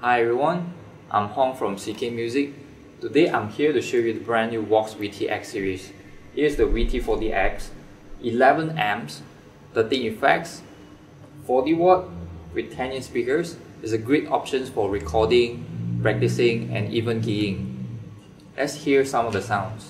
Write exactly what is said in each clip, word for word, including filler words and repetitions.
Hi everyone, I'm Hong from C K Music. Today I'm here to show you the brand new Vox V T X series. Here's the V T forty X, eleven amps, thirteen effects, forty watt with ten inch speakers. Is a great option for recording, practicing and even keying. Let's hear some of the sounds.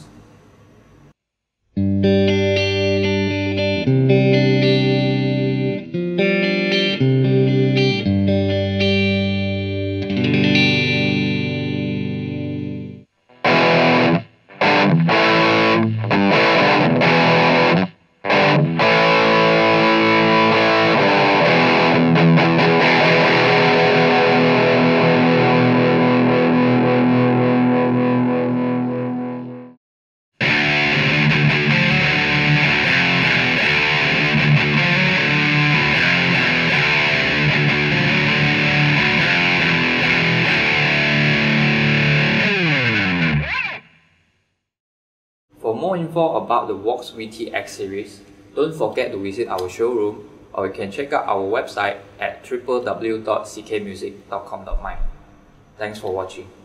For more info about the Vox V T X series, don't forget to visit our showroom, or you can check out our website at w w w dot c k music dot com dot m y. Thanks for watching.